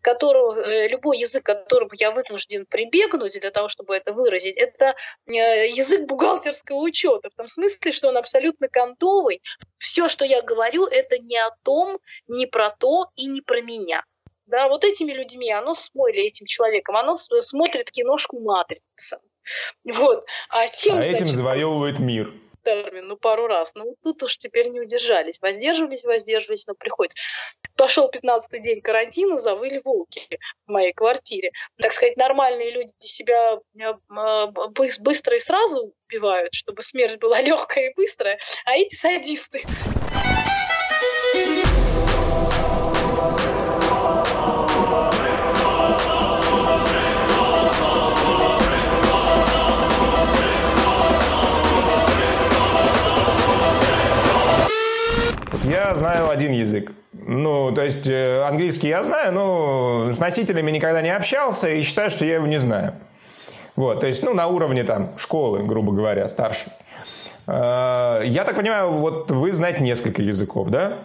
любой язык, к которому я вынужден прибегнуть для того, чтобы это выразить, это язык бухгалтерского учета. В том смысле, что он абсолютно кондовый. Все, что я говорю, это не о том, не про то и не про меня. Да, вот этими людьми, или этим человеком, оно смотрит киношку «Матрица». Вот. Этим завоевывает мир. Пару раз. Тут уж теперь не удержались. Воздерживались, но приходится. Пошел 15-й день карантина, завыли волки в моей квартире. Так сказать, нормальные люди себя быстро и сразу убивают, чтобы смерть была легкая и быстрая, а эти садисты. Я знаю один язык. То есть английский я знаю, но с носителями никогда не общался и считаю, что я его не знаю. Вот, то есть, на уровне школы, грубо говоря, старшей. Я так понимаю, вот вы знаете несколько языков, да?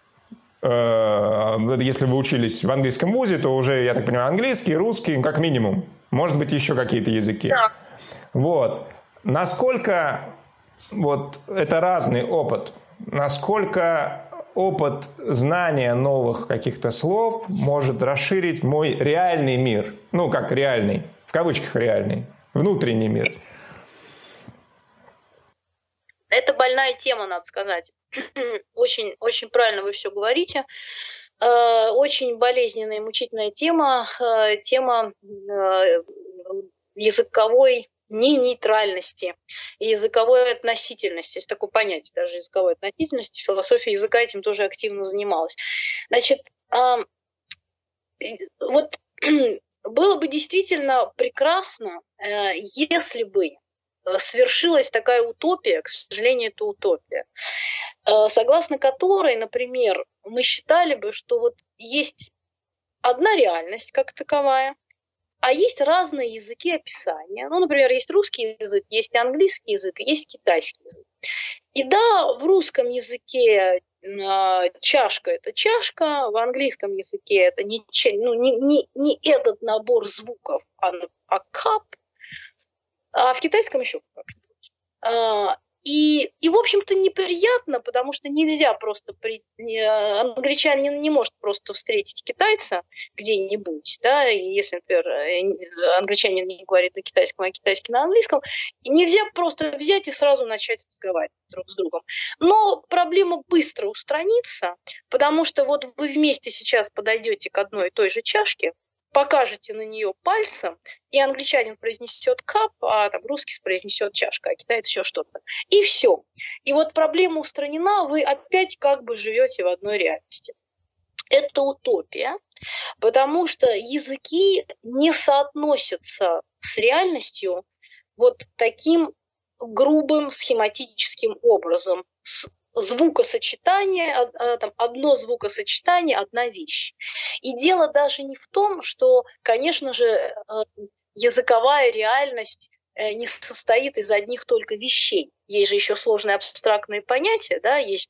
Если вы учились в английском вузе, то уже, я так понимаю, английский, русский, как минимум. Может быть, еще какие-то языки. Да. Вот. Насколько это разный опыт? Насколько опыт знания новых каких-то слов может расширить мой реальный мир? Как реальный, в кавычках реальный, внутренний мир. Это больная тема, надо сказать. Очень, очень правильно вы все говорите. Очень болезненная и мучительная тема. Тема языковой нейтральности и языковой относительности. Есть такое понятие даже языковой относительности. Философия языка этим тоже активно занималась. Значит, было бы действительно прекрасно, если бы свершилась такая утопия, к сожалению, это утопия, согласно которой, например, мы считали бы, что есть одна реальность как таковая, а есть разные языки описания. Например, есть русский язык, есть английский язык, есть китайский язык. И да, в русском языке чашка – это чашка, в английском языке это не этот набор звуков, а cup, а в китайском еще как-нибудь. И, в общем-то, неприятно, потому что нельзя просто... Англичанин не может просто встретить китайца где-нибудь, да, и если, например, англичанин не говорит на китайском, а китайский на английском, и нельзя просто взять и сразу начать разговаривать друг с другом. Но проблема быстро устранится, потому что вы вместе сейчас подойдете к одной и той же чашке, покажете на нее пальцем, и англичанин произнесет cup, а русский произнесет чашка, а китаец еще что-то. И все. И проблема устранена, вы опять живете в одной реальности. Это утопия, потому что языки не соотносятся с реальностью таким грубым схематическим образом. Звукосочетание, одно звукосочетание, одна вещь. И дело даже не в том, что, конечно же, языковая реальность не состоит из одних только вещей. Есть же еще сложные абстрактные понятия, да, есть,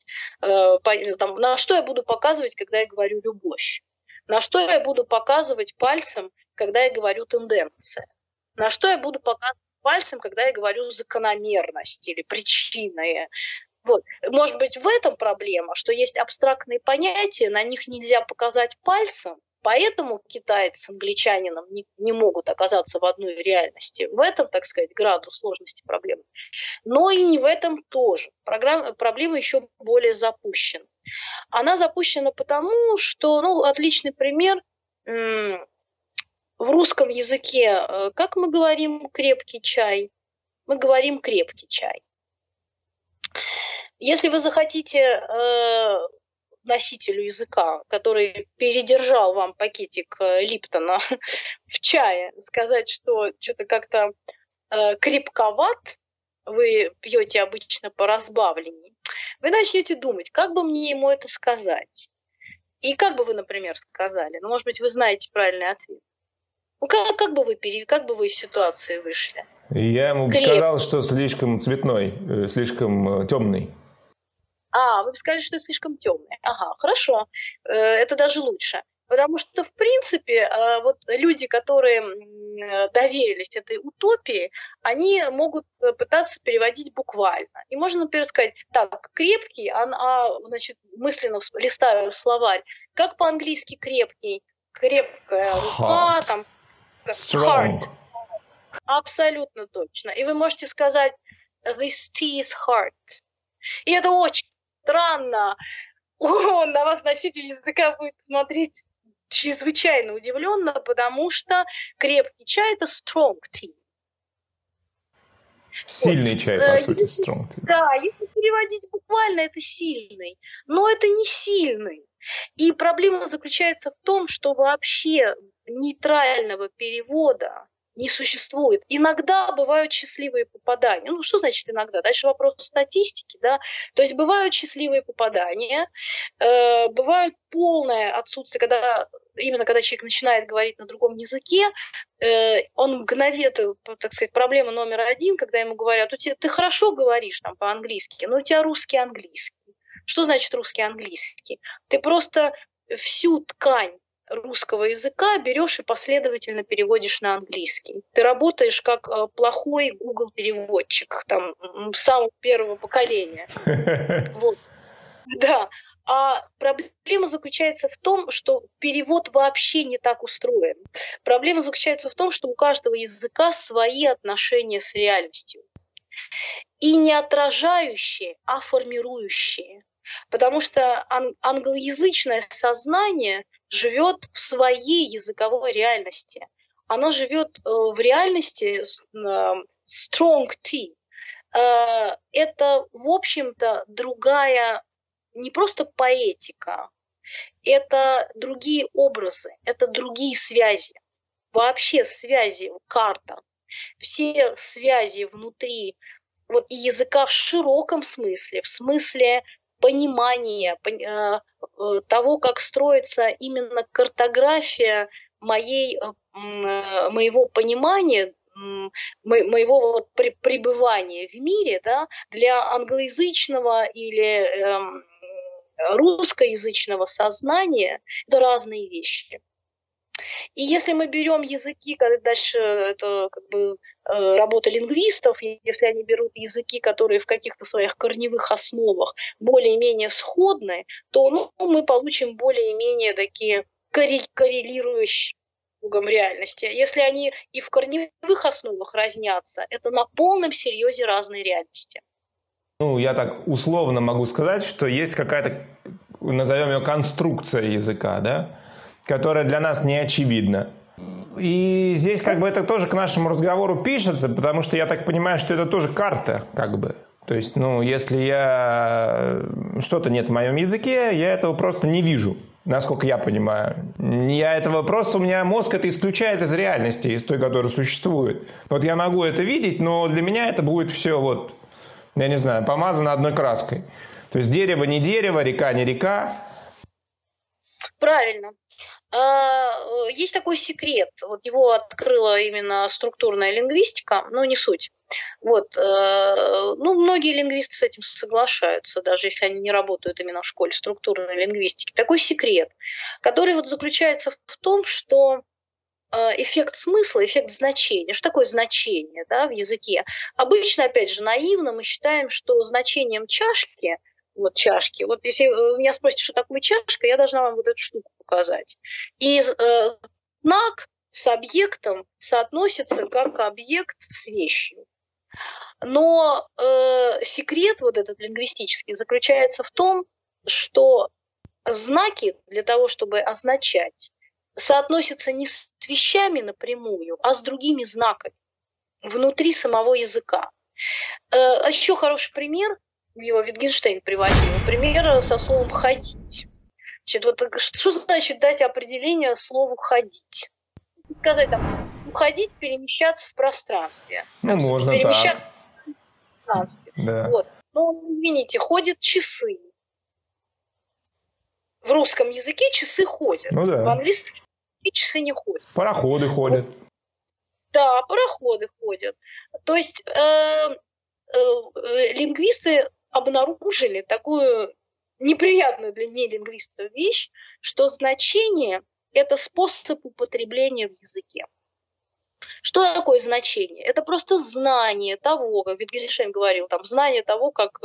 на что я буду показывать, когда я говорю «любовь», на что я буду показывать пальцем, когда я говорю «тенденция», на что я буду показывать пальцем, когда я говорю «закономерность» или «причина». Может быть, в этом проблема, что есть абстрактные понятия, на них нельзя показать пальцем, поэтому китайцы с англичанином не могут оказаться в одной реальности. В этом, так сказать, градус сложности проблемы. Но и не в этом тоже. Проблема еще более запущена. Она запущена потому, что, отличный пример, в русском языке, как мы говорим крепкий чай? Мы говорим крепкий чай. Если вы захотите носителю языка, который передержал вам пакетик Липтона в чае, сказать, что что-то как-то крепковат, вы пьете обычно по разбавлению, вы начнете думать, как бы мне ему это сказать. И как бы вы, например, сказали? Может быть, вы знаете правильный ответ. Как бы вы в ситуации вышли? Я ему сказал, что слишком цветной, слишком темный. Вы бы сказали, что слишком темный. Ага, хорошо. Это даже лучше. Потому что, в принципе, вот люди, которые доверились этой утопии, они могут пытаться переводить буквально. И можно, например, сказать, так, крепкий, значит, мысленно листаю словарь, как по-английски крепкий? Крепкая рука, Hard. там, Strong. hard. Абсолютно точно. И вы можете сказать, this tea is hard. И это очень странно. На вас носитель языка будет смотреть чрезвычайно удивленно, потому что крепкий чай – это strong tea. Сильный Вот. чай, по сути, strong tea. Да, если переводить буквально, это сильный, но это не сильный. И проблема заключается в том, что вообще нейтрального перевода не существует. Иногда бывают счастливые попадания. Ну, что значит иногда? Дальше вопрос статистики, да. То есть бывают счастливые попадания, бывает полное отсутствие, когда человек начинает говорить на другом языке, он мгновенно, так сказать, проблема номер один, когда ему говорят, ты хорошо говоришь там по-английски, но у тебя русский английский. Что значит русский английский? Ты просто всю ткань русского языка берешь и последовательно переводишь на английский. Ты работаешь как плохой Google-переводчик, там, самого первого поколения. Вот. Да. А проблема заключается в том, что перевод вообще не так устроен. Проблема заключается в том, что у каждого языка свои отношения с реальностью. И не отражающие, а формирующие. Потому что англоязычное сознание живет в своей языковой реальности. Оно живет в реальности strong tea. Это, в общем-то, другая, не просто поэтика, это другие образы, это другие связи. Вообще связи, карта, все связи внутри вот, и языка в широком смысле, в смысле понимания того, как строится именно картография моего понимания, моего вот пребывания в мире, да, для англоязычного или русскоязычного сознания это разные вещи. И если мы берем языки, когда дальше это как бы работа лингвистов, если они берут языки, которые в каких-то своих корневых основах более-менее сходны, то мы получим более-менее такие коррелирующие с другом реальности. Если они и в корневых основах разнятся, это на полном серьезе разные реальности. Ну, я так условно могу сказать, что есть какая-то, назовем ее, конструкция языка, да, которая для нас не очевидна. И здесь как бы это тоже к нашему разговору пишется, потому что я так понимаю, что это тоже карта, как бы. То есть, если что-то нет в моем языке, я этого просто не вижу, насколько я понимаю. У меня мозг это исключает из реальности, из той, которая существует. Вот я могу это видеть, но для меня это будет все вот, я не знаю, помазано одной краской. То есть дерево не дерево, река не река. Правильно. Есть такой секрет, вот его открыла именно структурная лингвистика, но не суть. Вот, многие лингвисты с этим соглашаются, даже если они не работают именно в школе структурной лингвистики. Такой секрет, который вот заключается в том, что эффект смысла, эффект значения. Что такое значение, да, в языке? Обычно, опять же, наивно мы считаем, что значением чашки, вот если вы меня спросите, что такое чашка, я должна вам вот эту штуку показать. И знак с объектом соотносится как объект с вещью. Но секрет вот этот лингвистический заключается в том, что знаки для того, чтобы означать, соотносятся не с вещами напрямую, а с другими знаками внутри самого языка. Еще хороший пример, его Wittgenstein приводил, пример со словом «ходить». Значит, вот что значит дать определение слову «ходить»? Сказать там «ходить», перемещаться в пространстве. Можно перемещаться так. В пространстве. Да. Вот. Извините, ходят часы. В русском языке часы ходят. Да. В английском часы не ходят. Пароходы ходят. Да, пароходы ходят. То есть лингвисты обнаружили такую неприятную для нелингвистов вещь, что значение это способ употребления в языке. Что такое значение? Это просто знание того, как Wittgenstein говорил, там, знание того, как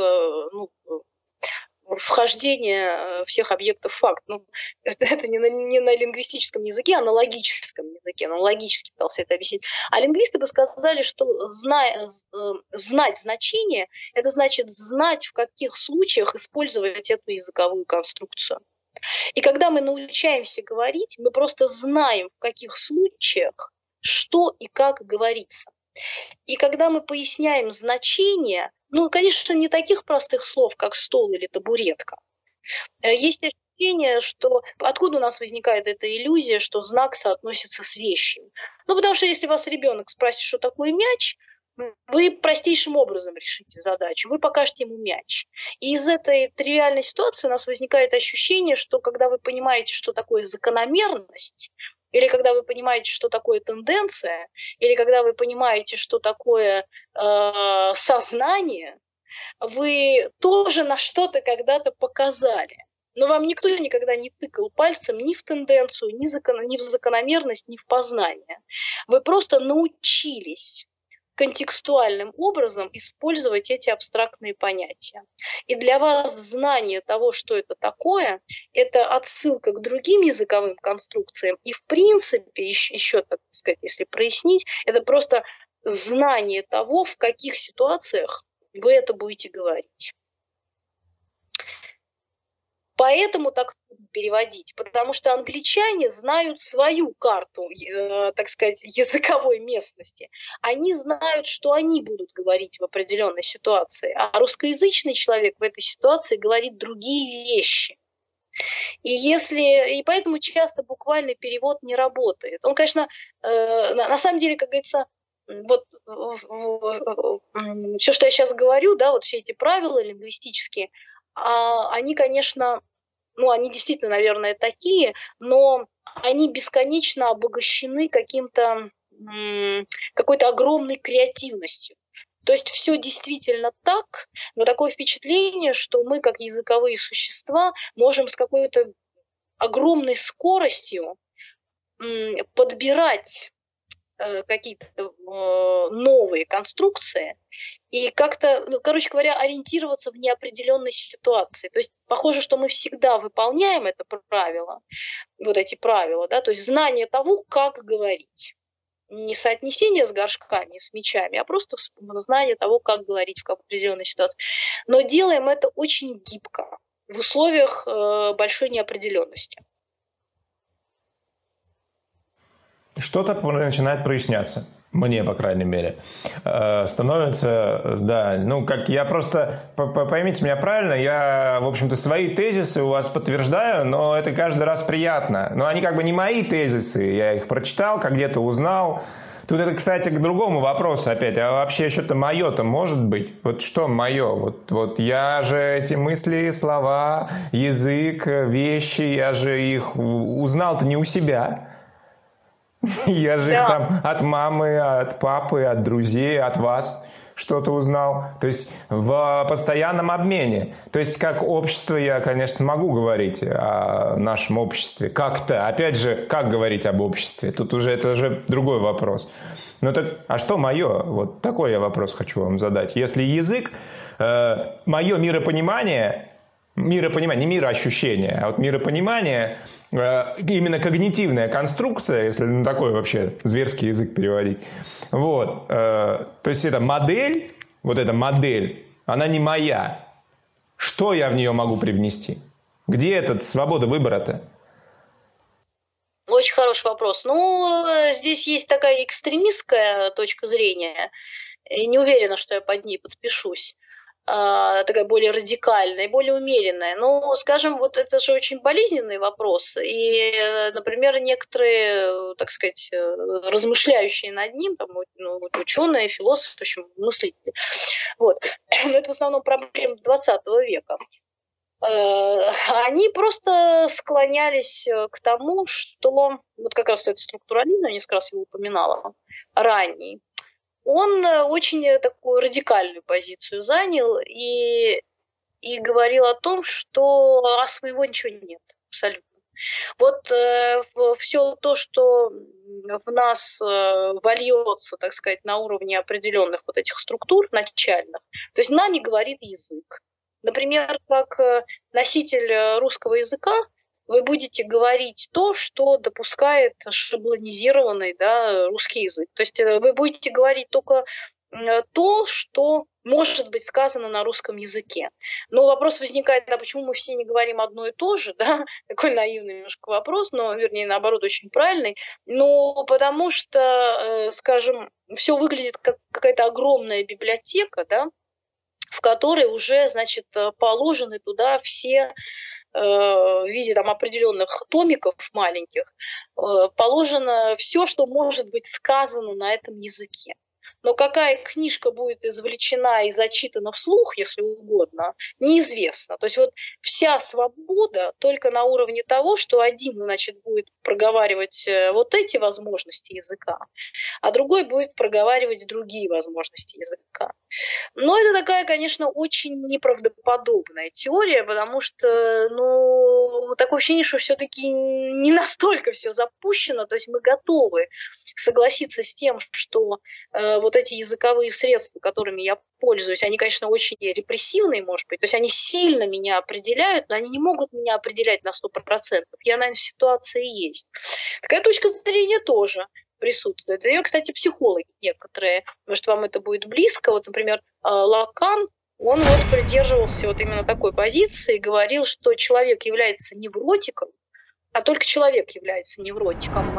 вхождение всех объектов в факт. Ну, это не на лингвистическом языке, а на логическом языке. Он логически пытался это объяснить. А лингвисты бы сказали, что знать значение, это значит знать, в каких случаях использовать эту языковую конструкцию. И когда мы научаемся говорить, мы просто знаем, в каких случаях что и как говорится. И когда мы поясняем значение, ну, конечно, не таких простых слов, как стол или табуретка. Есть ощущение, что откуда у нас возникает эта иллюзия, что знак соотносится с вещью. Ну, потому что если вас ребенок спросит, что такое мяч, вы простейшим образом решите задачу, вы покажете ему мяч. И из этой тривиальной ситуации у нас возникает ощущение, что когда вы понимаете, что такое закономерность, или когда вы понимаете, что такое тенденция, или когда вы понимаете, что такое сознание, вы тоже на что-то когда-то показали. Но вам никто никогда не тыкал пальцем ни в тенденцию, ни в закономерность, ни в познание. Вы просто научились контекстуальным образом использовать эти абстрактные понятия. И для вас знание того, что это такое, это отсылка к другим языковым конструкциям. И в принципе, еще так сказать, если прояснить, это просто знание того, в каких ситуациях вы это будете говорить. Поэтому так переводить, потому что англичане знают свою карту, так сказать, языковой местности. Они знают, что они будут говорить в определенной ситуации, а русскоязычный человек в этой ситуации говорит другие вещи. И поэтому часто буквальный перевод не работает. Он, конечно, на самом деле, как говорится, вот все, что я сейчас говорю, да, вот все эти правила лингвистические, они, конечно, они действительно, наверное, такие, но они бесконечно обогащены какой-то огромной креативностью. То есть все действительно так, но такое впечатление, что мы, как языковые существа, можем с какой-то огромной скоростью подбирать какие-то новые конструкции и как-то, короче говоря, ориентироваться в неопределенной ситуации. То есть похоже, что мы всегда выполняем это правило, вот эти правила, да, то есть знание того, как говорить. Не соотнесение с горшками, с мячами, а просто знание того, как говорить в определенной ситуации. Но делаем это очень гибко, в условиях большой неопределенности. Что-то начинает проясняться. Мне, по крайней мере. Становится, да, как я просто, поймите меня правильно, я, в общем-то, свои тезисы у вас подтверждаю, но это каждый раз приятно. Но они как бы не мои тезисы, я их прочитал, как где-то узнал. Тут это, кстати, к другому вопросу опять. А вообще что-то мое-то может быть? Вот что мое? Вот я же эти мысли, слова, язык, вещи, я же их узнал-то не у себя. Я же их там от мамы, от папы, от друзей, от вас что-то узнал. То есть в постоянном обмене. То есть как общество я, конечно, могу говорить о нашем обществе. Как-то. Опять же, как говорить об обществе? Тут уже это уже другой вопрос. Ну так, а что мое? Вот такой я вопрос хочу вам задать. Если язык, мое миропонимание, не мироощущение, а вот миропонимание, именно когнитивная конструкция, если на такой вообще зверский язык переводить. Вот. То есть эта модель, она не моя. Что я в нее могу привнести? Где эта свобода выбора-то? Очень хороший вопрос. Здесь есть такая экстремистская точка зрения. И не уверена, что я под ней подпишусь. Такая более радикальная, более умеренная. Но, скажем, вот это же очень болезненный вопрос. И, например, некоторые, так сказать, размышляющие над ним, там, ученые, философы, в общем, мыслители, вот. Но это в основном проблема 20 века. Они просто склонялись к тому, что, вот как раз этот структурализм, я несколько раз его упоминала, ранний, он очень такую радикальную позицию занял и говорил о том, что своего ничего нет абсолютно. Вот все то, что в нас вольется, так сказать, на уровне определенных вот этих структур начальных, то есть нами говорит язык. Например, как носитель русского языка, вы будете говорить то, что допускает шаблонизированный, да, русский язык. То есть вы будете говорить только то, что может быть сказано на русском языке. Но вопрос возникает, а почему мы все не говорим одно и то же, да? Такой наивный немножко вопрос, но, вернее, наоборот, очень правильный. Ну, потому что, скажем, все выглядит как какая-то огромная библиотека, да, в которой уже, значит, положены туда все в виде там определенных томиков маленьких, положено все, что может быть сказано на этом языке. Но какая книжка будет извлечена и зачитана вслух, если угодно, неизвестно. То есть вот вся свобода только на уровне того, что один, значит, будет проговаривать вот эти возможности языка, а другой будет проговаривать другие возможности языка. Но это такая, конечно, очень неправдоподобная теория, потому что, ну, такое ощущение, что все-таки не настолько все запущено, то есть мы готовы согласиться с тем, что вот эти языковые средства, которыми я пользуюсь, они, конечно, очень репрессивные, может быть, то есть они сильно меня определяют, но они не могут меня определять на 100%. Я, наверное, в ситуации есть. Такая точка зрения тоже присутствует. Ее, кстати, психологи некоторые, может, вам это будет близко. Вот, например, Лакан, он вот придерживался вот именно такой позиции, говорил, что человек является невротиком, а только человек является невротиком.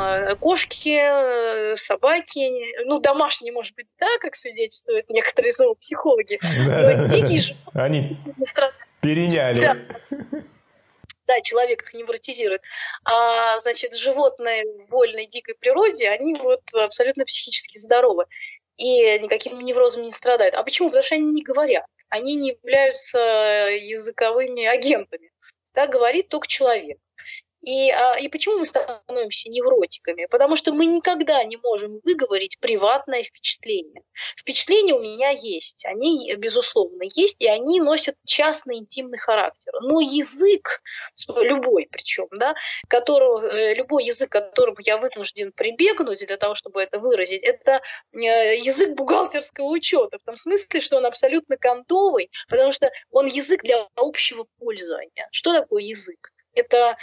Кошки, собаки, ну, домашние, может быть, да, как свидетельствуют некоторые зоопсихологи, но дикие животные... Они переняли. Да, человек их невротизирует. А, значит, животные в вольной дикой природе, они вот абсолютно психически здоровы и никаким неврозом не страдают. А почему? Потому что они не говорят. Они не являются языковыми агентами. Да, говорит только человек. И почему мы становимся невротиками? Потому что мы никогда не можем выговорить приватное впечатление. Впечатления у меня есть, они, безусловно, есть, и они носят частный интимный характер. Но язык, любой причем, да, любой язык, к которому я вынужден прибегнуть для того, чтобы это выразить, это язык бухгалтерского учета, в том смысле, что он абсолютно кондовый, потому что он язык для общего пользования. Что такое язык? Это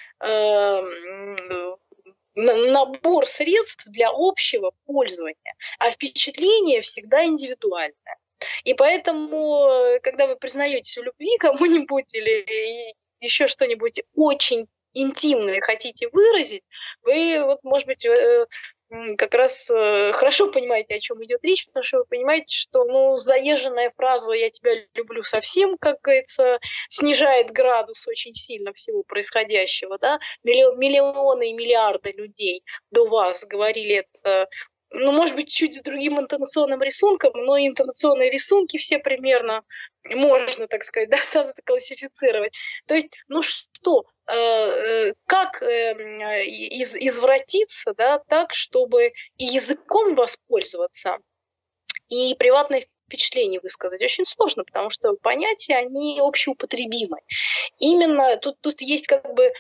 набор средств для общего пользования, а впечатление всегда индивидуальное. И поэтому, когда вы признаетесь в любви кому-нибудь или еще что-нибудь очень интимное хотите выразить, вы, вот, может быть, как раз хорошо понимаете, о чем идет речь, потому что вы понимаете, что, ну, заезженная фраза «я тебя люблю совсем», как говорится, снижает градус очень сильно всего происходящего, да, миллионы и миллиарды людей до вас говорили это, ну, может быть, чуть с другим интонационным рисунком, но интонационные рисунки все примерно можно, так сказать, да, классифицировать. То есть, ну что, как извратиться, да, так, чтобы и языком воспользоваться, и приватное впечатление высказать очень сложно, потому что понятия, они общеупотребимы. Именно тут есть как бы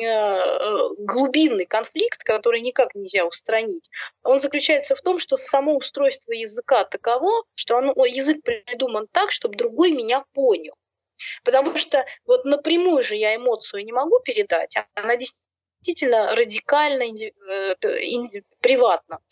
глубинный конфликт, который никак нельзя устранить. Он заключается в том, что само устройство языка таково, что язык придуман так, чтобы другой меня понял. Потому что вот напрямую же я эмоцию не могу передать, она действительно радикально приватна.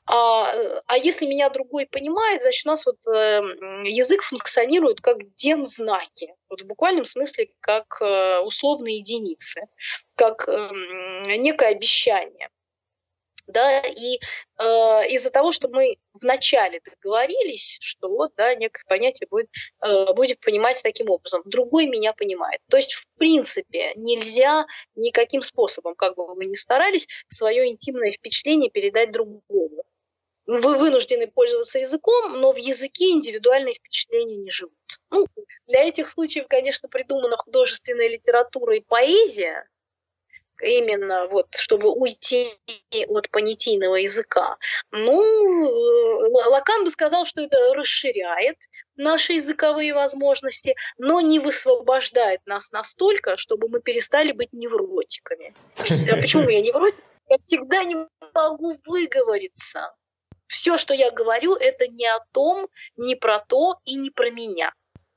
А если меня другой понимает, значит, у нас вот язык функционирует как дензнаки, вот в буквальном смысле как условные единицы, как некое обещание. Да, и из-за того, что мы вначале договорились, что вот, да, некое понятие будем понимать таким образом, другой меня понимает. То есть, в принципе, нельзя никаким способом, как бы вы ни старались, свое интимное впечатление передать другому. Вы вынуждены пользоваться языком, но в языке индивидуальные впечатления не живут. Ну, для этих случаев, конечно, придумана художественная литература и поэзия, именно вот, чтобы уйти от понятийного языка. Ну, Лакан бы сказал, что это расширяет наши языковые возможности, но не высвобождает нас настолько, чтобы мы перестали быть невротиками. А почему я невротик? Я всегда не могу выговориться. Все, что я говорю, это не о том, не про то и не про меня.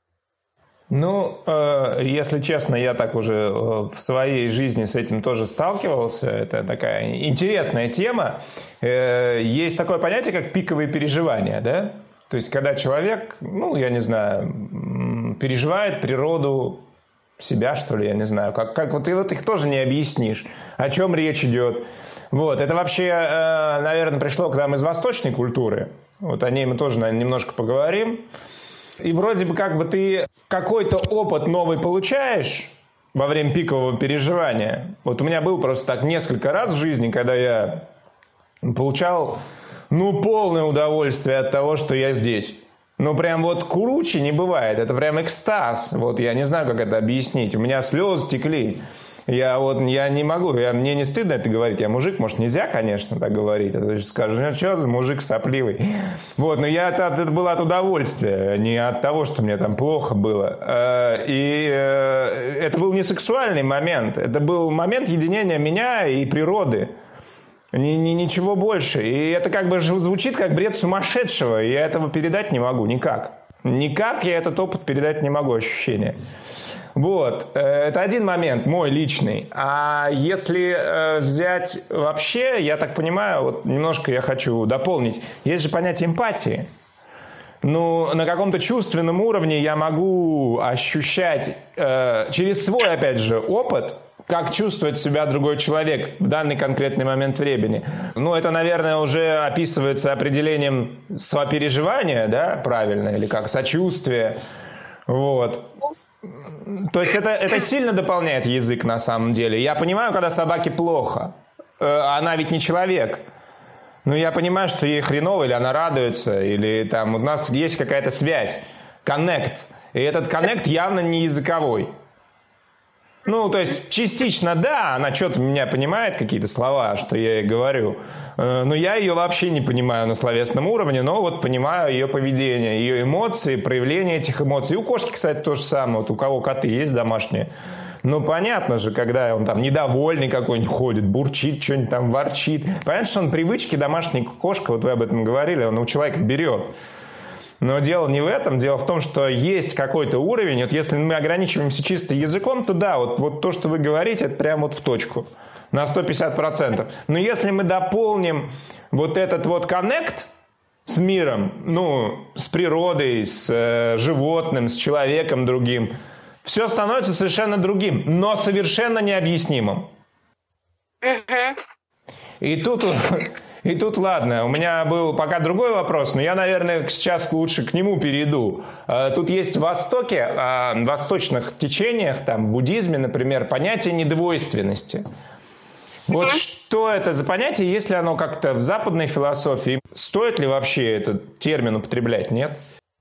Ну, если честно, я так уже в своей жизни с этим тоже сталкивался. Это такая интересная тема. Есть такое понятие, как пиковые переживания, да? То есть, когда человек, ну, я не знаю, переживает природу себя, что ли, я не знаю. Как вот их тоже не объяснишь, о чем речь идет. Вот, это вообще, наверное, пришло к нам из восточной культуры. Вот о ней мы тоже, наверное, немножко поговорим. И вроде бы как бы ты какой-то опыт новый получаешь во время пикового переживания. Вот у меня был просто так несколько раз в жизни, когда я получал, ну, полное удовольствие от того, что я здесь. Ну, прям вот круче не бывает. Это прям экстаз. Вот я не знаю, как это объяснить. У меня слезы текли. Я не могу, мне не стыдно это говорить. Я мужик, может, нельзя, конечно, так говорить. А то скажешь, ну что за мужик сопливый. Вот, но это было от удовольствия, не от того, что мне там плохо было. И это был не сексуальный момент. Это был момент единения меня и природы. Ничего больше. И это как бы звучит как бред сумасшедшего. И я этого передать не могу никак. Никак я этот опыт передать не могу, ощущение. Вот, это один момент, мой личный. А если взять вообще, я так понимаю, вот немножко я хочу дополнить, есть же понятие эмпатии. Ну, на каком-то чувственном уровне я могу ощущать через свой, опять же, опыт, как чувствует себя другой человек в данный конкретный момент времени. Ну, это, наверное, уже описывается определением сопереживания, да, правильно, или как сочувствие. Вот. То есть это сильно дополняет язык на самом деле. Я понимаю, когда собаке плохо. Она ведь не человек. Но я понимаю, что ей хреново, или она радуется, или там у нас есть какая-то связь, коннект. И этот коннект явно не языковой. Ну, то есть, частично, да, она что-то меня понимает, какие-то слова, что я ей говорю, но я ее вообще не понимаю на словесном уровне, но вот понимаю ее поведение, ее эмоции, проявление этих эмоций. И у кошки, кстати, то же самое, вот у кого коты есть домашние. Ну, понятно же, когда он там недовольный какой-нибудь ходит, бурчит, что-нибудь там ворчит. Понятно, что он привычки домашней кошка, вот вы об этом говорили, он у человека берет. Но дело не в этом. Дело в том, что есть какой-то уровень. Вот если мы ограничиваемся чисто языком, то да, вот то, что вы говорите, это прям вот в точку. На 150%. Но если мы дополним вот этот вот коннект с миром, ну, с природой, с животным, с человеком другим, все становится совершенно другим, но совершенно необъяснимым. И тут, ладно, у меня был пока другой вопрос, но я, наверное, сейчас лучше к нему перейду. Тут есть в Востоке, в восточных течениях, там, в буддизме, например, понятие недвойственности. Вот что это за понятие, если оно как-то в западной философии? Стоит ли вообще этот термин употреблять, нет?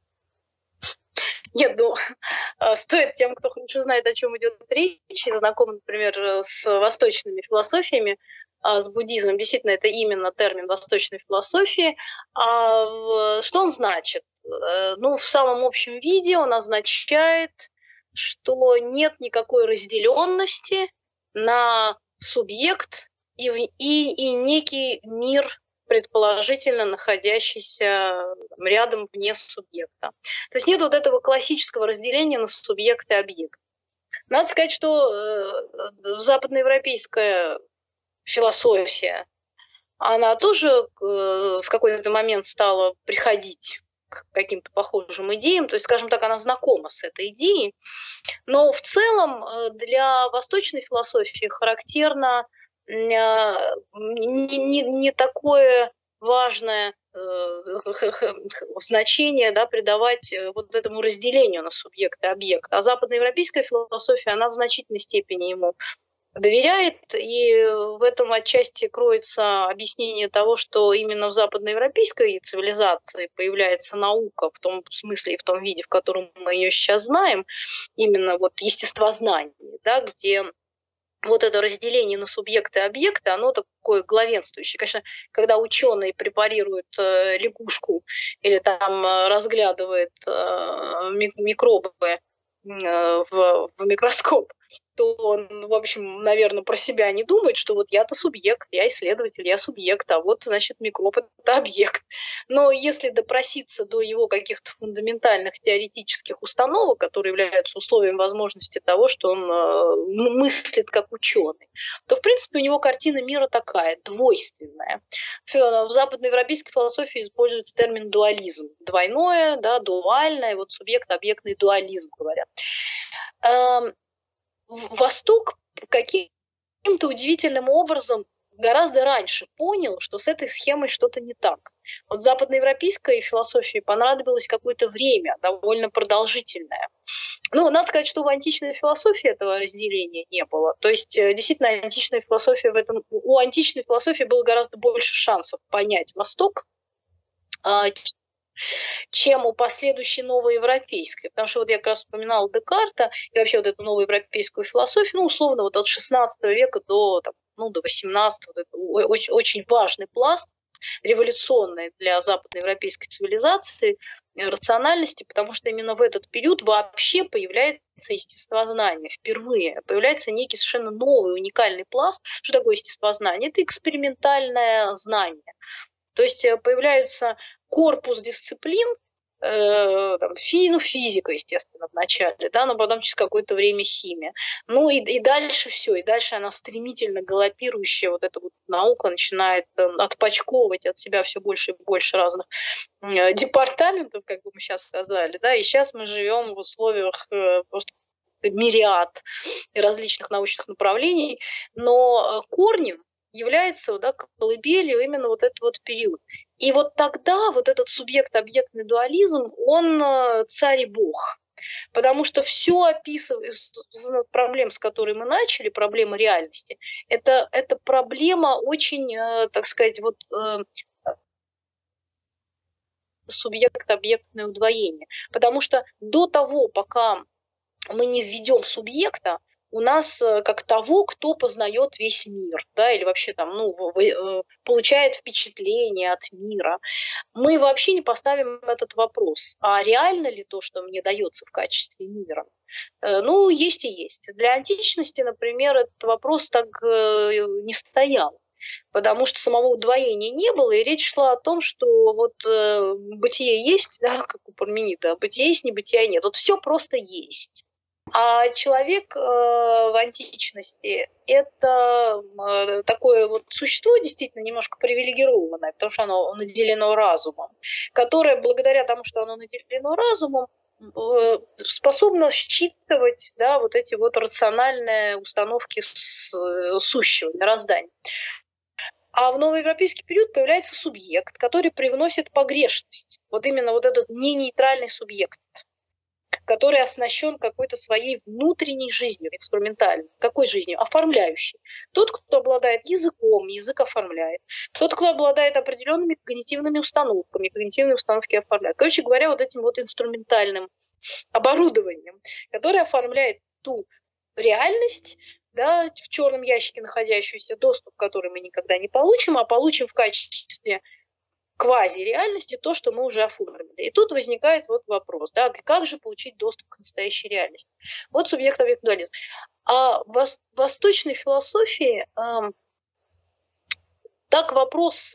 Нет, ну, стоит тем, кто хорошо знает, о чем идет речь, и знаком, например, с восточными философиями, с буддизмом. Действительно, это именно термин восточной философии. Что он значит? Ну, в самом общем виде он означает, что нет никакой разделенности на субъект и некий мир, предположительно находящийся рядом вне субъекта. То есть нет вот этого классического разделения на субъект и объект. Надо сказать, что западноевропейская философия, она тоже в какой-то момент стала приходить к каким-то похожим идеям, то есть, скажем так, она знакома с этой идеей, но в целом для восточной философии характерно не такое важное значение, да, придавать вот этому разделению на субъект и объект. А западноевропейская философия, она в значительной степени ему доверяет, и в этом отчасти кроется объяснение того, что именно в западноевропейской цивилизации появляется наука в том смысле и в том виде, в котором мы ее сейчас знаем, именно вот естествознание, да, где вот это разделение на субъекты и объекты, оно такое главенствующее. Конечно, когда ученый препарирует лягушку или там разглядывает микробы в микроскоп, то он, в общем, наверное, про себя не думает, что вот я-то субъект, я исследователь, я субъект, а вот, значит, микроб – это объект. Но если допроситься до его каких-то фундаментальных теоретических установок, которые являются условием возможности того, что он мыслит как ученый, то, в принципе, у него картина мира такая, двойственная. В западноевропейской философии используется термин дуализм. Двойное, да, дуальное, вот субъект-объектный дуализм говорят. Восток каким-то удивительным образом гораздо раньше понял, что с этой схемой что-то не так. Вот западноевропейской философии понадобилось какое-то время, довольно продолжительное. Ну, надо сказать, что в античной философии этого разделения не было. То есть, действительно, античная философия у античной философии было гораздо больше шансов понять Восток, чем у последующей новоевропейской. Потому что вот я как раз вспоминала Декарта и вообще вот эту новоевропейскую философию, ну, условно, вот от 16 века до 18-го, это очень, очень важный пласт, революционной для западноевропейской цивилизации, рациональности, потому что именно в этот период вообще появляется естествознание впервые. Появляется некий совершенно новый, уникальный пласт. Что такое естествознание? Это экспериментальное знание. То есть появляется корпус дисциплин, физика, естественно, в начале, да, но потом через какое-то время химия. Ну и дальше все, и дальше она стремительно галопирующая, вот эта вот наука начинает отпочковывать от себя все больше и больше разных департаментов, как бы мы сейчас сказали, да, и сейчас мы живем в условиях просто мириад различных научных направлений, но корнем является, да, колыбелью именно вот этот вот период. И вот тогда вот этот субъект-объектный дуализм, он царь и бог. Потому что все описывает, проблем, с которой мы начали, проблема реальности, это проблема очень, так сказать, вот субъект-объектное удвоение. Потому что до того, пока мы не введем субъекта, у нас как того, кто познает весь мир, да, или вообще там, получает впечатление от мира, мы вообще не поставим этот вопрос. А реально ли то, что мне дается в качестве мира? Ну, есть и есть. Для античности, например, этот вопрос так не стоял. Потому что самого удвоения не было, и речь шла о том, что вот бытие есть, да, как у Парменида, бытие есть, небытия нет. Вот все просто есть. А человек в античности – это такое вот существо действительно немножко привилегированное, потому что оно наделено разумом, которое благодаря тому, что оно наделено разумом, способно считывать, да, вот эти вот рациональные установки сущего мироздания. А в новоевропейский период появляется субъект, который привносит погрешность. Вот именно вот этот ненейтральный субъект, который оснащен какой-то своей внутренней жизнью, инструментальной. Какой жизнью? Оформляющей. Тот, кто обладает языком, язык оформляет. Тот, кто обладает определенными когнитивными установками, когнитивные установки оформляют. Короче говоря, вот этим вот инструментальным оборудованием, которое оформляет ту реальность, да, в черном ящике находящуюся, доступ к которой мы никогда не получим, а получим в качестве квазиреальности то, что мы уже оформили. И тут возникает вот вопрос, да, как же получить доступ к настоящей реальности? Вот субъект-объект дуализм. А в восточной философии так вопрос,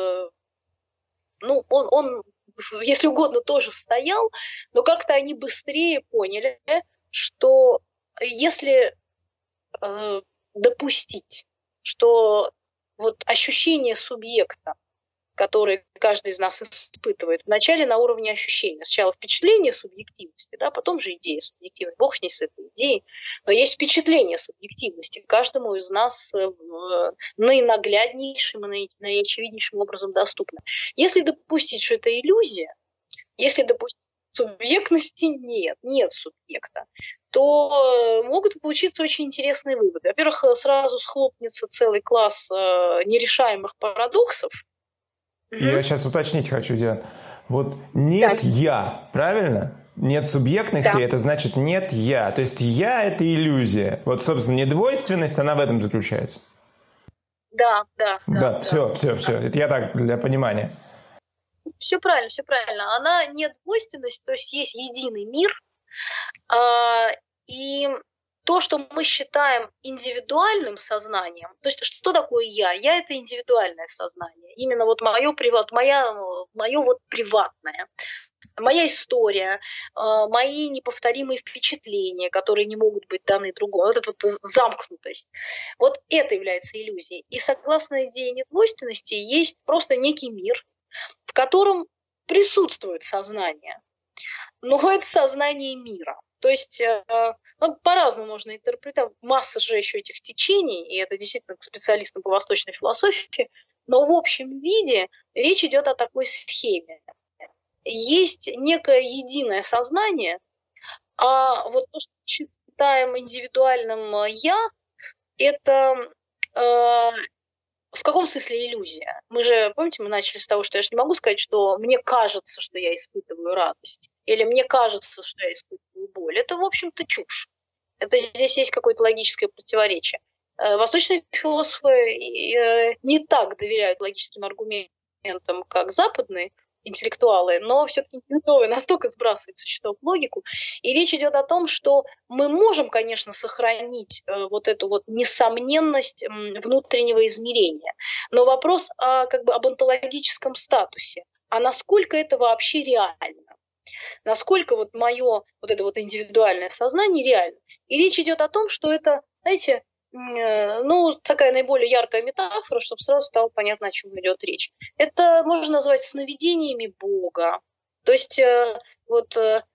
он, если угодно, тоже стоял, но как-то они быстрее поняли, что если допустить, что вот ощущение субъекта, которые каждый из нас испытывает. Вначале на уровне ощущения. Сначала впечатление субъективности, да, потом же идея субъективности. Бог с ней, с этой идеей. Но есть впечатление субъективности. Каждому из нас наинагляднейшим и наиочевиднейшим образом доступно. Если допустить, что это иллюзия, если допустить, субъектности нет субъекта, то могут получиться очень интересные выводы. Во-первых, сразу схлопнется целый класс нерешаемых парадоксов. Я сейчас уточнить хочу, Диана. Вот нет, да. Я, правильно? Нет субъектности, Да. это значит нет я. То есть я – это иллюзия. Вот, собственно, недвойственность, она в этом заключается. Да. Все. Это я так, для понимания. Все правильно, все правильно. Она недвойственность, то есть есть единый мир, и то, что мы считаем индивидуальным сознанием, то есть что такое я? Я – это индивидуальное сознание, именно вот мое вот приватное. Моя история, мои неповторимые впечатления, которые не могут быть даны другому, вот эта вот замкнутость. Вот это является иллюзией. И согласно идее недвойственности есть просто некий мир, в котором присутствует сознание. Но это сознание мира. То есть по-разному можно интерпретировать. Масса же еще этих течений, и это действительно к специалистам по восточной философии. Но в общем виде речь идет о такой схеме. Есть некое единое сознание, а вот то, что мы считаем индивидуальным «я», это в каком смысле иллюзия? Мы же, помните, мы начали с того, что я же не могу сказать, что мне кажется, что я испытываю радость, или мне кажется, что я испытываю боль. Это, в общем-то, чушь. Это здесь есть какое-то логическое противоречие. Восточные философы не так доверяют логическим аргументам, как западные интеллектуалы, но все-таки интеллектуалы настолько сбрасывают со счетов логику. И речь идет о том, что мы можем, конечно, сохранить вот эту вот несомненность внутреннего измерения. Но вопрос об онтологическом статусе. А насколько это вообще реально? Насколько вот мое вот это вот индивидуальное сознание реально? И речь идет о том, что это, знаете, такая наиболее яркая метафора, чтобы сразу стало понятно, о чем идет речь. Это можно назвать сновидениями Бога. То есть мы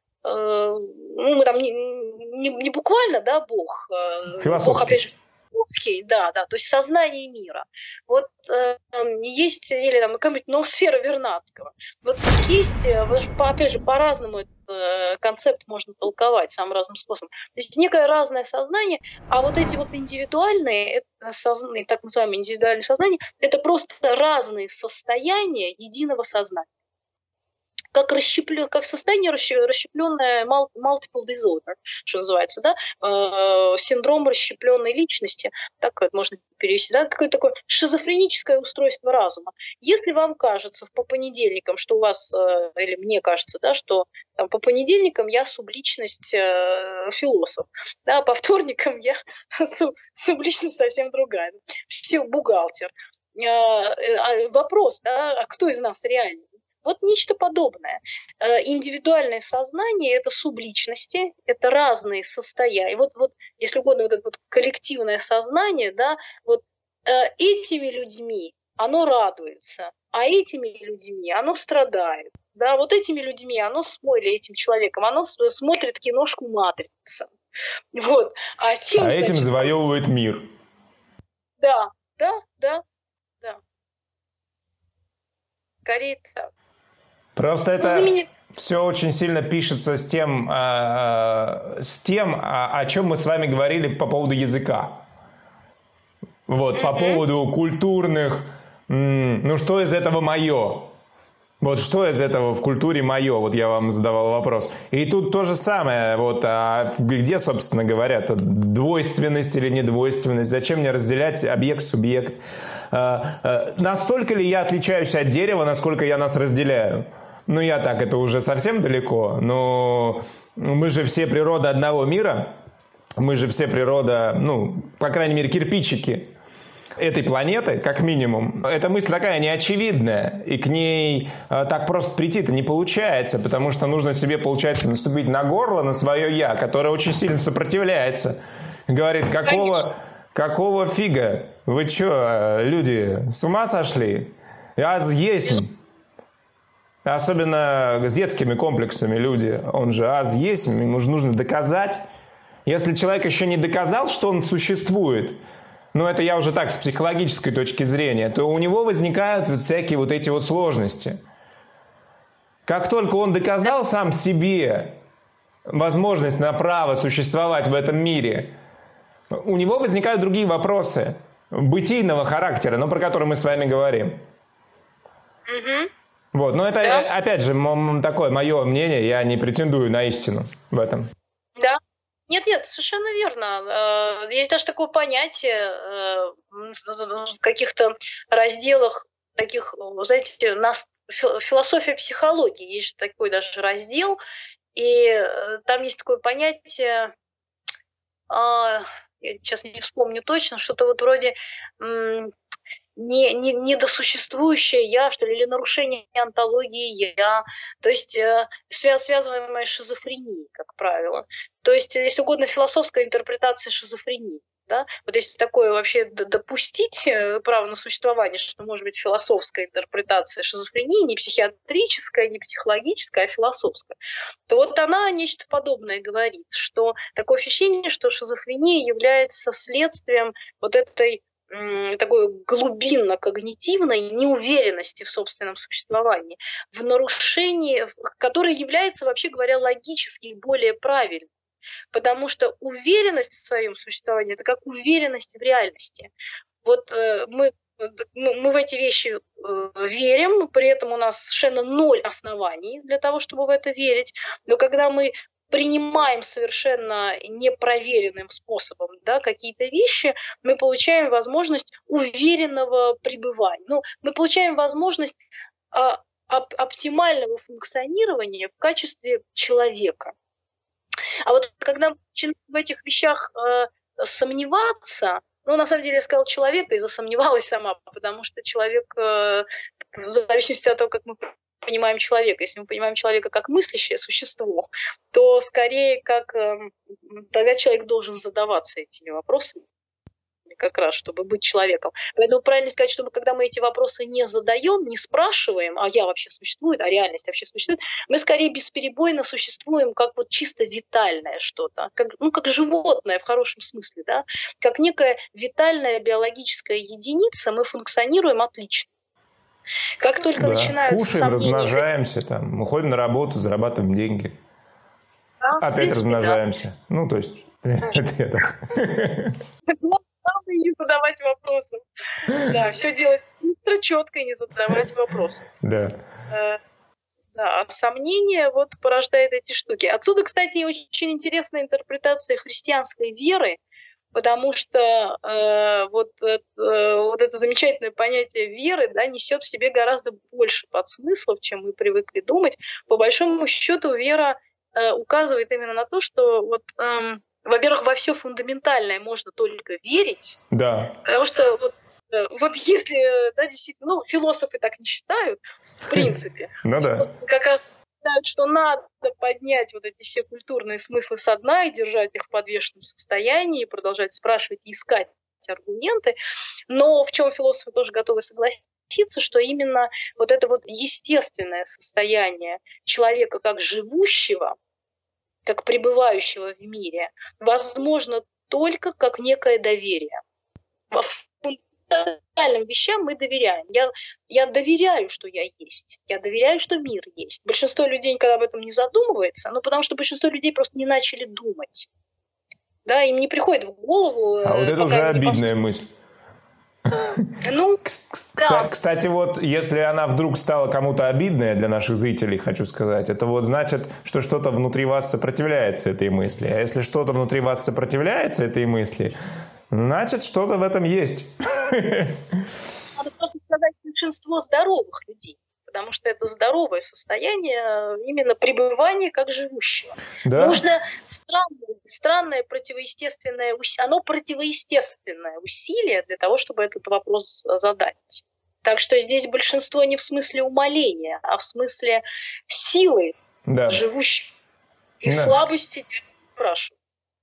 там не буквально, да, Бог. Бог, опять же, да, то есть сознание мира. Вот есть, или там какая-нибудь ноосфера Вернадского. Вот есть, опять же, по-разному этот концепт можно толковать самым разным способом. То есть некое разное сознание, а вот эти вот индивидуальные, так называемые индивидуальные сознания, это просто разные состояния единого сознания. Как состояние расщепленное multiple disorder, что называется, да, синдром расщепленной личности, так это можно перевести, да, какое-то такое шизофреническое устройство разума. Если вам кажется по понедельникам, что у вас, или мне кажется, да, что там, по понедельникам я субличность философ, да, по вторникам я субличность совсем другая, все бухгалтер. Вопрос, да, а кто из нас реальный? Вот нечто подобное. Индивидуальное сознание – это субличности, это разные состояния. Вот, если угодно, вот это вот коллективное сознание, да, вот этими людьми оно радуется, а этими людьми оно страдает. Да, вот этими людьми или этим человеком оно смотрит киношку «Матрица». Вот. А этим завоевывает мир. Да. Скорее так. Просто это все очень сильно пишется с тем, о чем мы с вами говорили по поводу языка. Вот, по поводу культурных, что из этого мое? Вот что из этого в культуре мое? Вот я вам задавал вопрос. И тут то же самое. Вот, где, собственно говоря, двойственность или недвойственность? Зачем мне разделять объект-субъект? Настолько ли я отличаюсь от дерева, насколько я нас разделяю? Это уже совсем далеко. Но мы же все природа одного мира. Мы же все природа, по крайней мере, кирпичики этой планеты, как минимум. Эта мысль такая неочевидная, и к ней так просто прийти-то не получается, потому что нужно себе, получается, наступить на горло, на свое «я», которое очень сильно сопротивляется. Говорит, какого фига? Вы что, люди, с ума сошли? Аз есмь. Особенно с детскими комплексами люди. Он же аз есмь, ему же нужно доказать. Если человек еще не доказал, что он существует, это я уже так, с психологической точки зрения, то у него возникают всякие вот эти вот сложности. Как только он доказал сам себе возможность на право существовать в этом мире, у него возникают другие вопросы бытийного характера, про которые мы с вами говорим. Вот, но это, Да? опять же, такое мое мнение, я не претендую на истину в этом. Да. Нет, совершенно верно. Есть даже такое понятие в каких-то разделах таких, знаете, философия психологии, есть же такой даже раздел, и там есть такое понятие, я сейчас не вспомню точно, что-то вот вроде недосуществующее я, что ли, или нарушение онтологии я, то есть связываемое с шизофренией, как правило. То есть, если угодно, философская интерпретация шизофрении. Да? Вот если такое вообще допустить право на существование, что может быть философская интерпретация шизофрении, не психиатрическая, не психологическая, а философская, то вот она нечто подобное говорит, что такое ощущение, что шизофрения является следствием вот этой такой глубинно-когнитивной неуверенности в собственном существовании, в нарушении, которое является, вообще говоря, логически более правильным. Потому что уверенность в своем существовании – это как уверенность в реальности. Вот мы в эти вещи верим, при этом у нас совершенно ноль оснований для того, чтобы в это верить. Но когда мы принимаем совершенно непроверенным способом, да, какие-то вещи, мы получаем возможность уверенного пребывания. Ну, мы получаем возможность оптимального функционирования в качестве человека. А вот когда мы начинаем в этих вещах сомневаться, ну, на самом деле, я сказала человека и засомневалась сама, потому что человек, в зависимости от того, как мы понимаем человека, если мы понимаем человека как мыслящее существо, то скорее как тогда человек должен задаваться этими вопросами, как раз, чтобы быть человеком. Поэтому правильно сказать, чтобы когда мы эти вопросы не задаем, не спрашиваем, а я вообще существует, а реальность вообще существует, мы скорее бесперебойно существуем как вот чисто витальное что-то, как животное в хорошем смысле, да, как некая витальная биологическая единица, мы функционируем отлично. Как только начинаются кушаем, сомнения, размножаемся, там, мы ходим на работу, зарабатываем деньги, да, опять размножаемся. Да. Ну, то есть, это я так. Главное не задавать вопросов. Да, все делать быстро, четко и не задавать вопросов. Да. Да, а сомнение вот порождает эти штуки. Отсюда, кстати, очень интересная интерпретация христианской веры, потому что вот это замечательное понятие веры, да, несет в себе гораздо больше подсмыслов, чем мы привыкли думать. По большому счету, вера указывает именно на то, что вот, во-первых, во все фундаментальное можно только верить, да. Потому что вот если, да, действительно, ну, философы так не считают, в принципе, ну да. Как раз считают, что надо поднять вот эти все культурные смыслы со дна и держать их в подвешенном состоянии, продолжать спрашивать и искать аргументы. Но в чем философы тоже готовы согласиться, что именно вот это вот естественное состояние человека как живущего, как пребывающего в мире, возможно только как некое доверие. Во фундаментальным вещам мы доверяем. Я доверяю, что я есть. Я доверяю, что мир есть. Большинство людей никогда об этом не задумывается, но потому что большинство людей просто не начали думать. Да, им не приходит в голову... А вот это уже обидная мысль. Ну, Кстати, вот если она вдруг стала кому-то обидная для наших зрителей, хочу сказать, это вот значит, что что-то внутри вас сопротивляется этой мысли. А если что-то внутри вас сопротивляется этой мысли, значит, что-то в этом есть. Надо просто сказать большинство здоровых людей, потому что это здоровое состояние именно пребывания как живущего. Да. Нужно странное противоестественное, оно противоестественное усилие для того, чтобы этот вопрос задать. Так что здесь большинство не в смысле умаления, а в смысле силы живущего и слабости тех, кто спрашивает.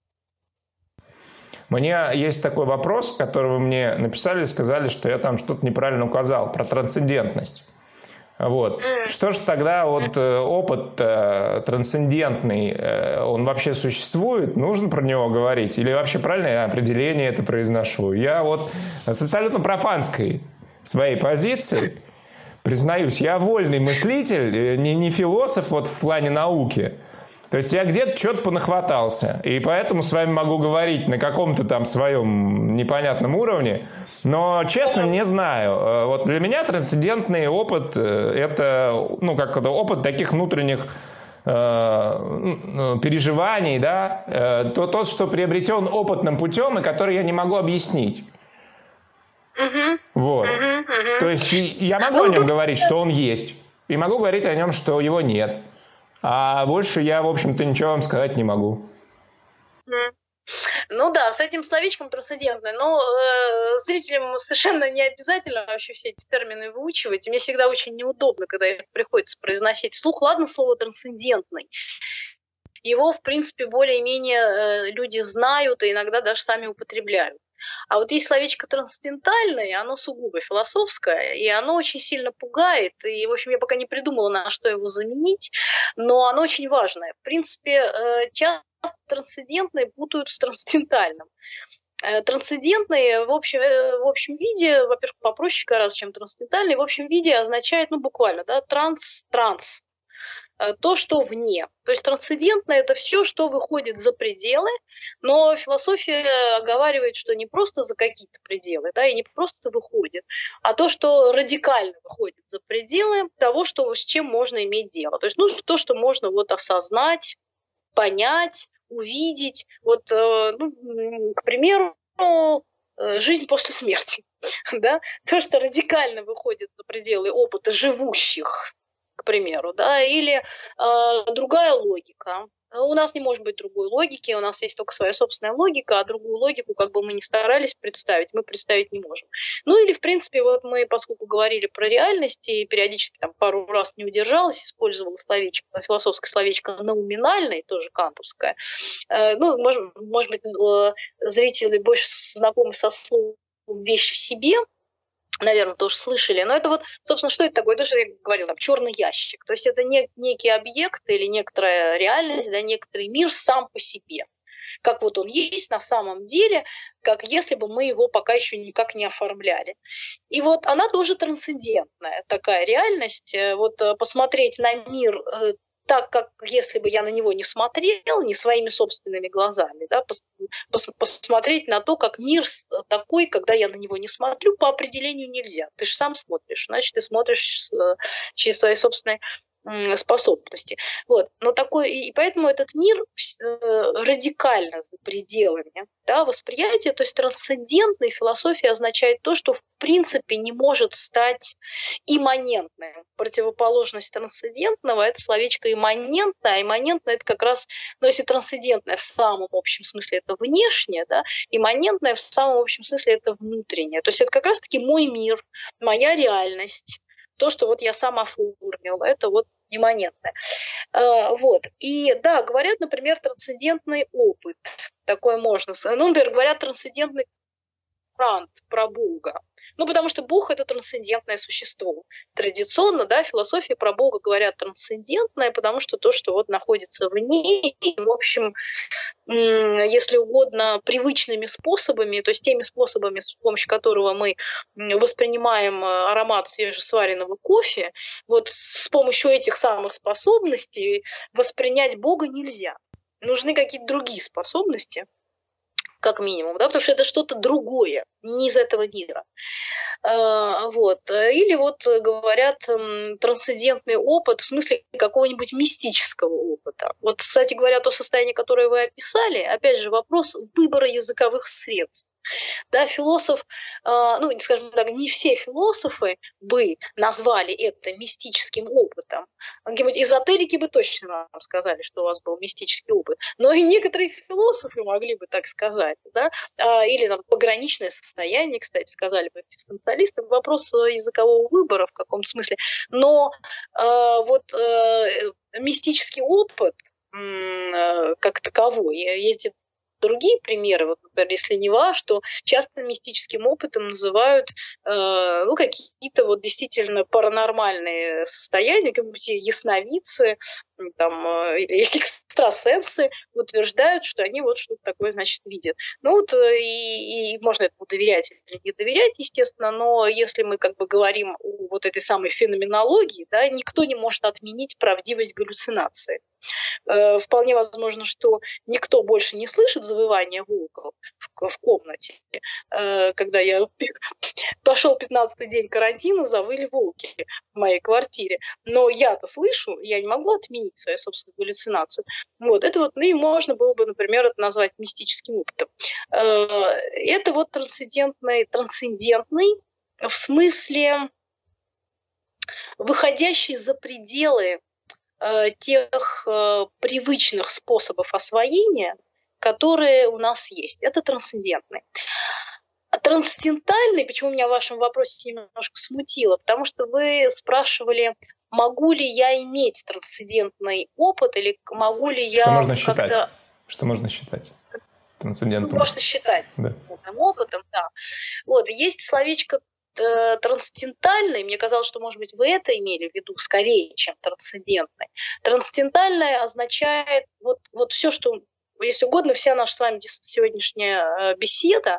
У меня есть такой вопрос, который вы мне написали, сказали, что я там что-то неправильно указал, про трансцендентность. Вот. Что же тогда вот опыт трансцендентный, он вообще существует? Нужно про него говорить? Или вообще правильное определение это произношу? Я вот с абсолютно профанской своей позиции признаюсь, я вольный мыслитель, не философ вот в плане науки, То есть я где-то что-то понахватался, и поэтому с вами могу говорить на каком-то там своем непонятном уровне, но, честно, не знаю. Вот для меня трансцендентный опыт – это, ну, как это, опыт таких внутренних переживаний, да, тот, что приобретен опытным путем и который я не могу объяснить. Вот. То есть я могу о нем говорить, что он есть, и могу говорить о нем, что его нет. А больше я, в общем-то, ничего вам сказать не могу. Ну да, с этим словечком трансцендентное, но зрителям совершенно не обязательно вообще все эти термины выучивать. И мне всегда очень неудобно, когда их приходится произносить вслух. Ладно, слово трансцендентный. Его, в принципе, более-менее люди знают и иногда даже сами употребляют. А вот есть словечко трансцендентальное, оно сугубо философское, и оно очень сильно пугает. И, в общем, я пока не придумала, на что его заменить, но оно очень важное. В принципе, часто трансцендентное путают с трансцендентальным. Трансцендентный в общем виде, во-первых, попроще гораздо, чем трансцендентальный, в общем виде означает, ну, буквально, да, транс, то, что вне. То есть трансцендентное – это все, что выходит за пределы, но философия оговаривает, что не просто за какие-то пределы, да, и не просто выходит, а то, что радикально выходит за пределы того, что, с чем можно иметь дело. То есть, ну, то, что можно вот осознать, понять, увидеть. Вот, ну, к примеру, жизнь после смерти. Да? То, что радикально выходит за пределы опыта живущих, к примеру, да, или другая логика. У нас не может быть другой логики, у нас есть только своя собственная логика, а другую логику, как бы мы ни старались представить, мы представить не можем. Ну или, в принципе, вот мы, поскольку говорили про реальность, и периодически там пару раз не удержалась, использовала словечко, философское словечко «науминальное», тоже кантовское. Ну, может быть, зрители больше знакомы со словом «вещь в себе», наверное, тоже слышали. Но это вот, собственно, что это такое? То, что я говорила, там, черный ящик. То есть это некий объект или некоторая реальность, да, некоторый мир сам по себе. Как вот он есть на самом деле, как если бы мы его пока еще никак не оформляли. И вот она тоже трансцендентная, такая реальность. Вот посмотреть на мир так, как если бы я на него не смотрел, не своими собственными глазами, да, посмотреть на то, как мир такой, когда я на него не смотрю, по определению нельзя. Ты же сам смотришь, значит, ты смотришь через свои собственные способности. Вот. Но такой, и поэтому этот мир радикально за пределами, да, восприятия, то есть трансцендентной философия означает то, что в принципе не может стать имманентным. Противоположность трансцендентного – это словечко имманентное, а имманентное – это как раз, ну, если трансцендентное в самом общем смысле это внешнее, да, имманентное в самом общем смысле это внутреннее. То есть это как раз-таки мой мир, моя реальность, то, что вот я сам оформил, это вот имманентное. Вот. И да, говорят, например, трансцендентный опыт. Такое можно. Ну, например, говорят трансцендентный грант про Бога. Ну, потому что Бог – это трансцендентное существо. Традиционно, да, философия про Бога говорят трансцендентное, потому что то, что вот находится вне, и, в общем, если угодно, привычными способами, то есть теми способами, с помощью которого мы воспринимаем аромат свежесваренного кофе, вот с помощью этих самых способностей воспринять Бога нельзя. Нужны какие-то другие способности, как минимум, да, потому что это что-то другое, не из этого мира. Вот. Или вот говорят трансцендентный опыт в смысле какого-нибудь мистического опыта. Вот, кстати говоря, то состояние, которое вы описали, опять же, вопрос выбора языковых средств. Да, философ, ну, скажем так, не все философы бы назвали это мистическим опытом. Какие-нибудь эзотерики бы точно вам сказали, что у вас был мистический опыт. Но и некоторые философы могли бы так сказать. Да? Или там пограничное состояние, кстати, сказали бы экзистенциалисты. Вопрос языкового выбора в каком-то смысле. Но вот мистический опыт как таковой, есть другие примеры, вот, например, если не ваш, то часто мистическим опытом называют ну, какие-то вот действительно паранормальные состояния, как-нибудь ясновидцы там, или экстрасенсы утверждают, что они вот что-то такое, значит, видят. Ну вот и можно этому доверять или не доверять, естественно, но если мы как бы говорим о вот этой самой феноменологии, да, никто не может отменить правдивость галлюцинации. Вполне возможно, что никто больше не слышит завывания волков в комнате. Когда я пошел 15-й день карантина, завыли волки в моей квартире. Но я-то слышу, я не могу отменить свою собственную галлюцинацию. Вот, это вот, ну и можно было бы, например, это назвать мистическим опытом. Это вот трансцендентный в смысле выходящий за пределы тех привычных способов освоения, которые у нас есть. Это трансцендентный. Трансцендентальный, почему меня в вашем вопросе немножко смутило, потому что вы спрашивали, могу ли я иметь трансцендентный опыт или могу ли я Что можно считать? Что можно считать трансцендентным? Можно считать опытом, да. Вот, есть словечко трансцендентальный, мне казалось, что, может быть, вы это имели в виду скорее, чем трансцендентный. Трансцендентальное означает вот все, что, если угодно, вся наша с вами сегодняшняя беседа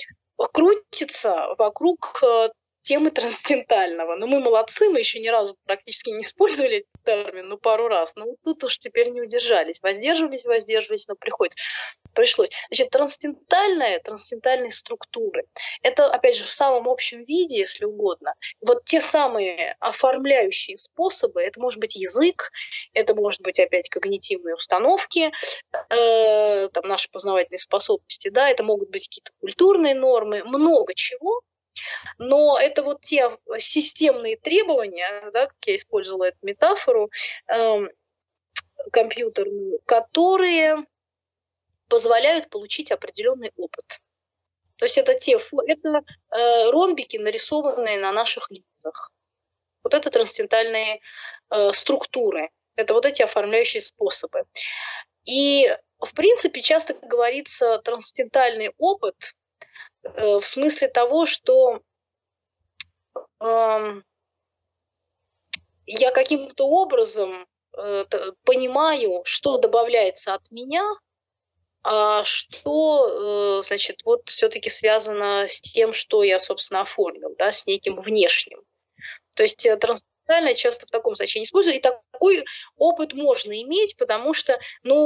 крутится вокруг темы трансцендентального. Но мы молодцы, мы еще ни разу практически не использовали этот термин, ну, пару раз. Но вот тут уж теперь не удержались. Воздерживались, но пришлось. Значит, трансцендентальные структуры. Это, опять же, в самом общем виде, если угодно. Вот те самые оформляющие способы, это может быть язык, это может быть опять когнитивные установки, там, наши познавательные способности, да, это могут быть какие-то культурные нормы, много чего. Но это вот те системные требования, да, как я использовала эту метафору, компьютерную, которые позволяют получить определенный опыт. То есть это ромбики, нарисованные на наших лицах. Вот это трансцендентальные структуры. Это вот эти оформляющие способы. И, в принципе, часто говорится трансцендентальный опыт в смысле того, что я каким-то образом понимаю, что добавляется от меня, а что, значит, вот все-таки связано с тем, что я, собственно, оформил, да, с неким внешним. То есть трансцендентальное часто в таком значении используют, и такой опыт можно иметь, потому что,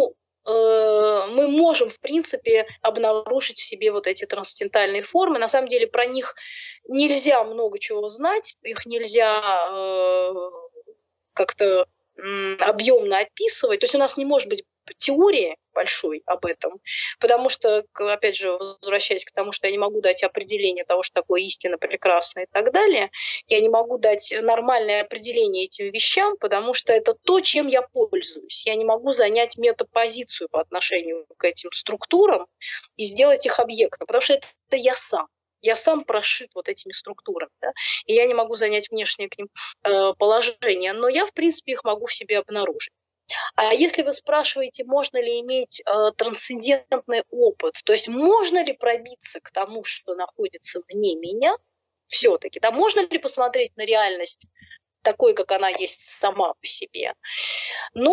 мы можем, в принципе, обнаружить в себе вот эти трансцендентальные формы. На самом деле про них нельзя много чего знать, их нельзя как-то объемно описывать. То есть у нас не может быть теории большой об этом, потому что, опять же, возвращаясь к тому, что я не могу дать определение того, что такое истина, прекрасно и так далее, я не могу дать нормальное определение этим вещам, потому что это то, чем я пользуюсь. Я не могу занять метапозицию по отношению к этим структурам и сделать их объектом, потому что это я сам. Я сам прошит вот этими структурами, да? И я не могу занять внешнее к ним положение, но я, в принципе, их могу в себе обнаружить. А если вы спрашиваете, можно ли иметь трансцендентный опыт, то есть можно ли пробиться к тому, что находится вне меня, все-таки, да, можно ли посмотреть на реальность такой, как она есть сама по себе? Ну,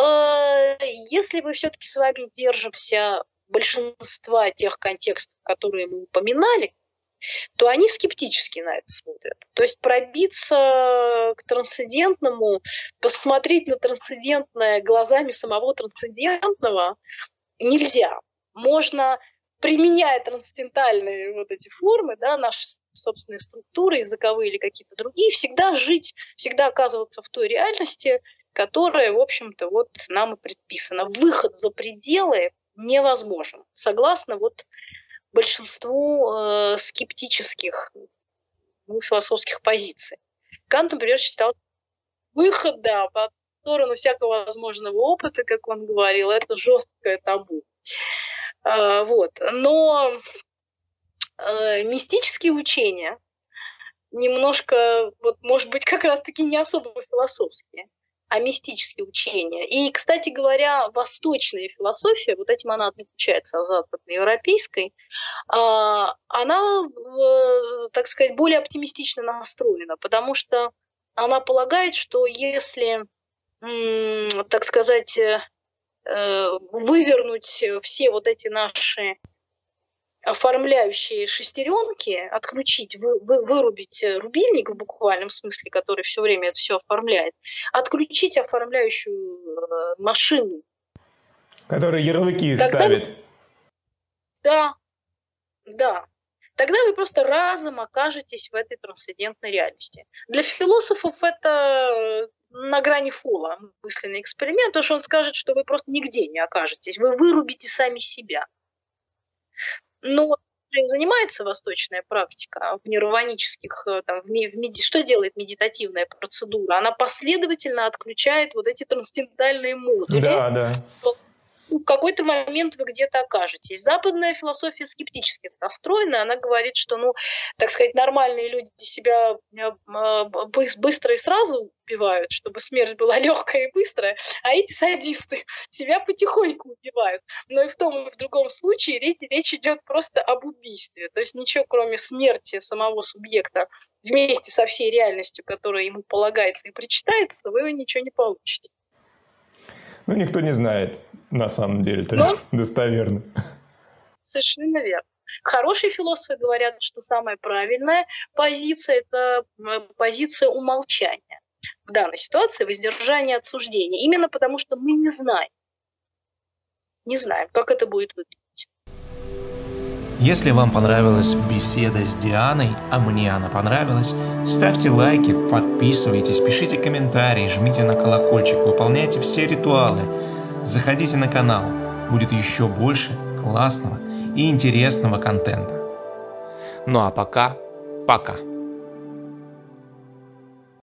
если мы все-таки с вами держимся большинства тех контекстов, которые мы упоминали, то они скептически на это смотрят. То есть пробиться к трансцендентному, посмотреть на трансцендентное глазами самого трансцендентного нельзя. Можно, применяя трансцендентальные вот эти формы, да, наши собственные структуры, языковые или какие-то другие, всегда жить, всегда оказываться в той реальности, которая, в общем-то, вот нам и предписана. Выход за пределы невозможен. Согласно вот большинству скептических философских позиций. Кант, например, считал выход, да, по сторону всякого возможного опыта, как он говорил, это жесткое табу. Вот. Но мистические учения немножко, вот, может быть, как раз-таки не особо философские, а мистические учения. И, кстати говоря, восточная философия, вот этим она отличается от западноевропейской, она, так сказать, более оптимистично настроена, потому что она полагает, что если, так сказать, вывернуть все вот эти наши оформляющие шестеренки, отключить, вырубить рубильник в буквальном смысле, который все время это все оформляет, отключить оформляющую машину. Которая ярлыки ставит. Да, да. Тогда вы просто разом окажетесь в этой трансцендентной реальности. Для философов это на грани фола мысленный эксперимент, потому что он скажет, что вы просто нигде не окажетесь, вы вырубите сами себя. Но чем занимается восточная практика в нирванических, что делает медитативная процедура? Она последовательно отключает вот эти трансцендентальные модули. Да, да. В какой-то момент вы где-то окажетесь. Западная философия скептически настроена. Она говорит, что, так сказать, нормальные люди себя быстро и сразу убивают, чтобы смерть была легкая и быстрая, а эти садисты себя потихоньку убивают. Но и в том, и в другом случае речь идет просто об убийстве. То есть ничего, кроме смерти самого субъекта вместе со всей реальностью, которая ему полагается и причитается, вы ничего не получите. Никто не знает, на самом деле, это достоверно. Совершенно верно. Хорошие философы говорят, что самая правильная позиция – это позиция умолчания. В данной ситуации воздержание от суждения. Именно потому, что мы не знаем, как это будет выглядеть. Если вам понравилась беседа с Дианой, а мне она понравилась, ставьте лайки, подписывайтесь, пишите комментарии, жмите на колокольчик, выполняйте все ритуалы. Заходите на канал, будет еще больше классного и интересного контента. Ну а пока.